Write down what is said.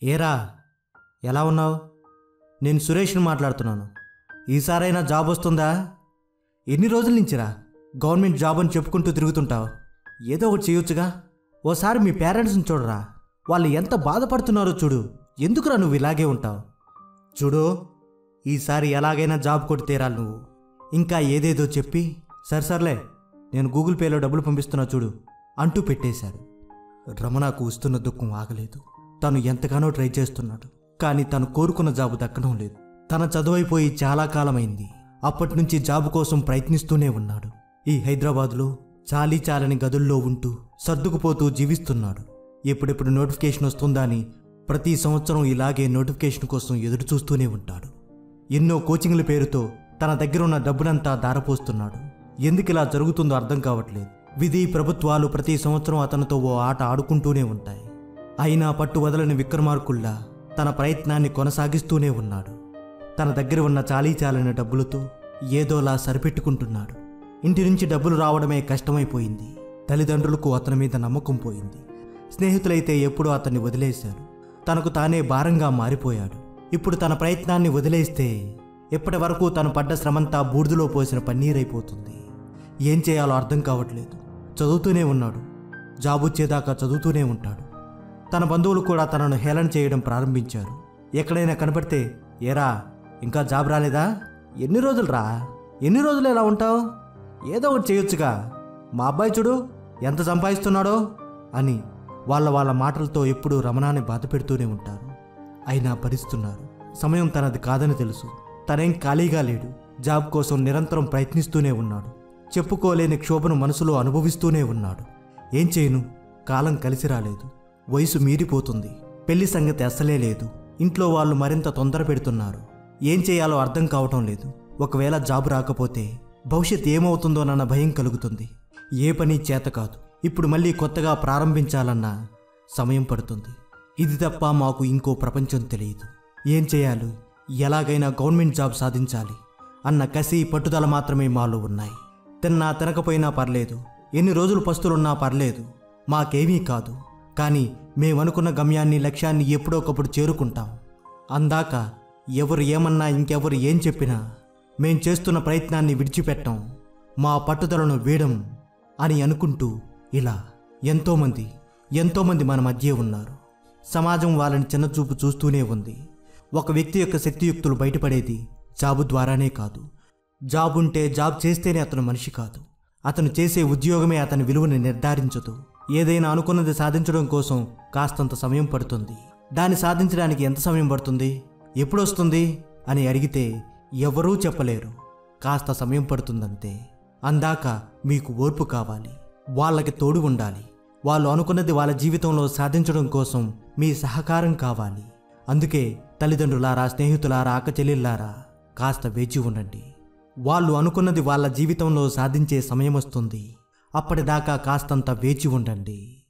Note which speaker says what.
Speaker 1: ఏరా, ఎలా ఉన్నావు? నేను సురేష్ని మాట్లాడుతున్నాను. ఈసారైనా జాబ్ వస్తుందా? ఎన్ని రోజుల నుంచిరా గవర్నమెంట్ జాబ్ అని చెప్పుకుంటూ తిరుగుతుంటావు? ఏదో ఒకటి చేయొచ్చుగా. ఓసారి మీ పేరెంట్స్ని చూడరా, వాళ్ళు ఎంత బాధపడుతున్నారో చూడు. ఎందుకురా నువ్వు ఇలాగే ఉంటావు? చూడు, ఈసారి ఎలాగైనా జాబ్ కొట్టి తీరాలి నువ్వు. ఇంకా ఏదేదో చెప్పి సర్లే నేను గూగుల్ పేలో డబ్బులు పంపిస్తున్నా చూడు అంటూ పెట్టేశాడు. రమణకు వస్తున్న దుఃఖం ఆగలేదు. తను ఎంతగానో ట్రై చేస్తున్నాడు, కానీ తను కోరుకున్న జాబు దక్కడం లేదు. తన చదువైపోయి చాలా కాలమైంది. అప్పటి నుంచి జాబు కోసం ప్రయత్నిస్తూనే ఉన్నాడు. ఈ హైదరాబాదులో చాలని గదుల్లో ఉంటూ సర్దుకుపోతూ జీవిస్తున్నాడు. ఎప్పుడెప్పుడు నోటిఫికేషన్ వస్తుందా అని ప్రతి సంవత్సరం ఇలాగే నోటిఫికేషన్ కోసం ఎదురు చూస్తూనే ఉంటాడు. ఎన్నో కోచింగ్ల పేరుతో తన దగ్గరున్న డబ్బునంతా దారపోస్తున్నాడు. ఎందుకిలా జరుగుతుందో అర్థం కావట్లేదు. విధి ప్రభుత్వాలు ప్రతి సంవత్సరం అతనితో ఓ ఆట ఆడుకుంటూనే ఉంటాయి. అయినా పట్టు వదలని విక్రమార్కుల్లా తన ప్రయత్నాన్ని కొనసాగిస్తూనే ఉన్నాడు. తన దగ్గర ఉన్న చాలని డబ్బులతో ఏదోలా సరిపెట్టుకుంటున్నాడు. ఇంటి నుంచి డబ్బులు రావడమే కష్టమైపోయింది. తల్లిదండ్రులకు అతని మీద నమ్మకం పోయింది. స్నేహితులైతే ఎప్పుడూ అతన్ని వదిలేశారు. తనకు తానే భారంగా మారిపోయాడు. ఇప్పుడు తన ప్రయత్నాన్ని వదిలేస్తే ఇప్పటి వరకు తను పడ్డ శ్రమంతా బూడిదలో పోసిన పన్నీరైపోతుంది. ఏం చేయాలో అర్థం కావట్లేదు. చదువుతూనే ఉన్నాడు. జాబ్ వచ్చేదాకా చదువుతూనే ఉంటాడు. తన బంధువులు కూడా తనను హేళన చేయడం ప్రారంభించారు. ఎక్కడైనా కనపడితే, ఏరా ఇంకా జాబ్ రాలేదా? ఎన్ని రోజులు ఎలా ఉంటావు? ఏదో ఒకటి చేయొచ్చుగా. మా అబ్బాయి చూడు ఎంత సంపాదిస్తున్నాడో అని వాళ్ళ మాటలతో ఎప్పుడూ రమణాన్ని బాధ పెడుతూనే ఉంటారు. అయినా భరిస్తున్నారు. సమయం తనది కాదని తెలుసు. తనేం ఖాళీగా లేడు. జాబ్ కోసం నిరంతరం ప్రయత్నిస్తూనే ఉన్నాడు. చెప్పుకోలేని క్షోభను మనసులో అనుభవిస్తూనే ఉన్నాడు. ఏం చేయను, కాలం కలిసి రాలేదు. వయసు మీరిపోతుంది. పెళ్లి సంగతి అస్సలే లేదు. ఇంట్లో వాళ్ళు మరింత తొందర పెడుతున్నారు. ఏం చేయాలో అర్థం కావటం లేదు. ఒకవేళ జాబ్ రాకపోతే భవిష్యత్ ఏమవుతుందోనన్న భయం కలుగుతుంది. ఏ పని చేత కాదు. ఇప్పుడు మళ్ళీ కొత్తగా ప్రారంభించాలన్నా సమయం పడుతుంది. ఇది తప్ప మాకు ఇంకో ప్రపంచం తెలియదు. ఏం చేయాలి, ఎలాగైనా గవర్నమెంట్ జాబ్ సాధించాలి అన్న కసి పట్టుదల మాత్రమే మాలో ఉన్నాయి. తిన్నా తినకపోయినా పర్లేదు, ఎన్ని రోజులు పస్తులున్నా పర్లేదు, మాకేమీ కాదు. కానీ మేమనుకున్న గమ్యాన్ని లక్ష్యాన్ని ఎప్పుడోకప్పుడు చేరుకుంటాం. అందాక ఎవరు ఏమన్నా, ఇంకెవరు ఏం చెప్పినా మేం చేస్తున్న ప్రయత్నాన్ని విడిచిపెట్టాం, మా పట్టుదలను వీడం అని అనుకుంటూ ఇలా ఎంతోమంది మన మధ్య ఉన్నారు. సమాజం వాళ్ళని చిన్నచూపు చూస్తూనే ఉంది. ఒక వ్యక్తి యొక్క శక్తియుక్తులు బయటపడేది జాబు ద్వారానే కాదు. జాబ్ ఉంటే, జాబ్ చేస్తేనే అతను మనిషి కాదు. అతను చేసే ఉద్యోగమే అతని విలువని నిర్ధారించదు. ఏదైనా అనుకున్నది సాధించడం కోసం కాస్తంత సమయం పడుతుంది. దాన్ని సాధించడానికి ఎంత సమయం పడుతుంది, ఎప్పుడొస్తుంది అని అడిగితే ఎవరూ చెప్పలేరు. కాస్త సమయం పడుతుందంతే. అందాక మీకు ఓర్పు కావాలి. వాళ్ళకి తోడు ఉండాలి. వాళ్ళు అనుకున్నది వాళ్ళ జీవితంలో సాధించడం కోసం మీ సహకారం కావాలి. అందుకే తల్లిదండ్రులారా, స్నేహితులారా, అక్క చెల్లెళ్ళారా, కాస్త వేచి ఉండండి. వాళ్ళు అనుకున్నది వాళ్ళ జీవితంలో సాధించే సమయం వస్తుంది. అప్పటిదాకా కాస్తంత వేచి ఉండండి.